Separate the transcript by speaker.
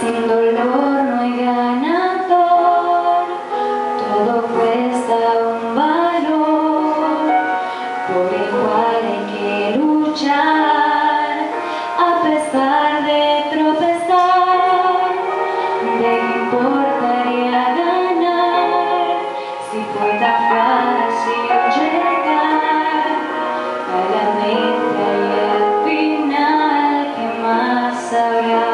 Speaker 1: Sin dolor no hay ganador, todo cuesta un valor, por el cual hay que luchar, a pesar de tropezar. ¿De qué importaría ganar, si fue tan fácil llegar a la meta y al final qué más habrá?